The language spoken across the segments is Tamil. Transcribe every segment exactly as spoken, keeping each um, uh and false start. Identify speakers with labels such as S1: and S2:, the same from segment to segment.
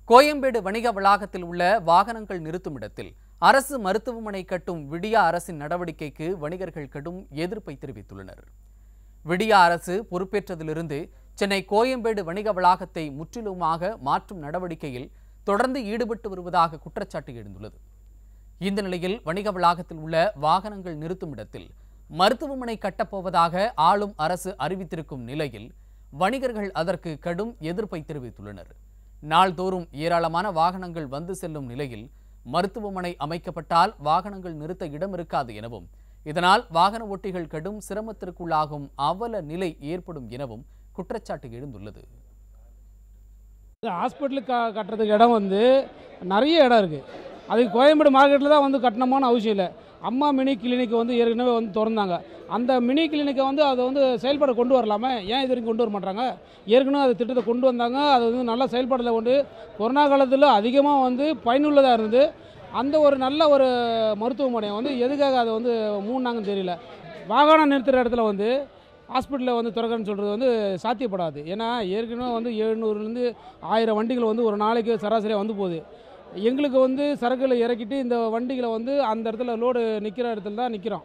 S1: கோயம்பேடு வணிக வளாகத்தில் உள்ள வாகனங்கள் நிறுத்தும் இடத்தில் அரசு மருத்துவமனை கட்டும் விடியா அரசின் நடவடிக்கைக்கு வணிகர்கள் கடும் எதிர்ப்பை தெரிவித்துள்ளனர். விடியா அரசு பொறுப்பேற்றதிலிருந்து சென்னை கோயம்பேடு வணிக வளாகத்தை முற்றிலுமாக மாற்றும் நடவடிக்கையில் தொடர்ந்து ஈடுபட்டு வருவதாக குற்றச்சாட்டு எழுந்துள்ளது. இந்த நிலையில் வணிக வளாகத்தில் உள்ள வாகனங்கள் நிறுத்தும் இடத்தில் மருத்துவமனை கட்டப்போவதாக ஆளும் அரசு அறிவித்திருக்கும் நிலையில் வணிகர்கள் அதற்கு கடும் எதிர்ப்பை தெரிவித்துள்ளனர். நாள்தோறும் ஏராளமான வாகனங்கள் வந்து செல்லும் நிலையில் மருத்துவமனை அமைக்கப்பட்டால் வாகனங்கள் நிறுத்த இடம் இருக்காது எனவும், இதனால் வாகன ஓட்டிகள் கடும் சிரமத்திற்குள்ளாகும் அவல நிலை ஏற்படும் எனவும் குற்றச்சாட்டு எழுந்துள்ளது.
S2: ஹாஸ்பிட்டலுக்கு கட்டுறதுக்கு இடம் வந்து நிறைய இடம் இருக்குது. அதுக்கு கோயம்பேடு மார்க்கெட்டில் தான் வந்து கட்டணமான அவசியம் இல்லை. அம்மா மினி கிளினிக் வந்து ஏற்கனவே வந்து திறந்தாங்க. அந்த மினி கிளினிக்கை வந்து அதை வந்து செயல்பட கொண்டு வரலாமே, ஏன் இது வரைக்கும் கொண்டு வர மாட்டாங்க? ஏற்கனவே அது திட்டத்தை கொண்டு வந்தாங்க. அது வந்து நல்ல செயல்பாடில் கொண்டு கொரோனா காலத்தில் அதிகமாக வந்து பயனுள்ளதாக இருந்தது. அந்த ஒரு நல்ல ஒரு மருத்துவமனையை வந்து எதுக்காக அதை வந்து மூணாங்கன்னு தெரியல. வாகனம் நிறுத்துகிற இடத்துல வந்து ஹாஸ்பிட்டலில் வந்து திறக்கன்னு சொல்கிறது வந்து சாத்தியப்படாது. ஏன்னா ஏற்கனவே வந்து எழுநூறுலேருந்து ஆயிரம் வண்டிகள் வந்து ஒரு நாளைக்கு சராசரியாக வந்து போகுது. எங்களுக்கு வந்து சரக்குகளை இறக்கிட்டு இந்த வண்டிகளை வந்து அந்த இடத்துல லோடு நிற்கிற இடத்துல தான் நிற்கிறோம்.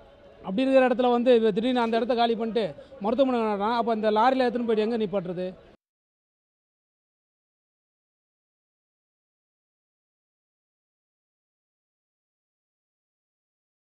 S2: அப்படி இருக்கிற இடத்துல வந்து திடீர்னு அந்த இடத்த காலி பண்ணிட்டு மருத்துவமனை, அப்போ இந்த லாரியில் எடுத்துன்னு போய்ட்டு எங்கே நிப்பாட்டுறது?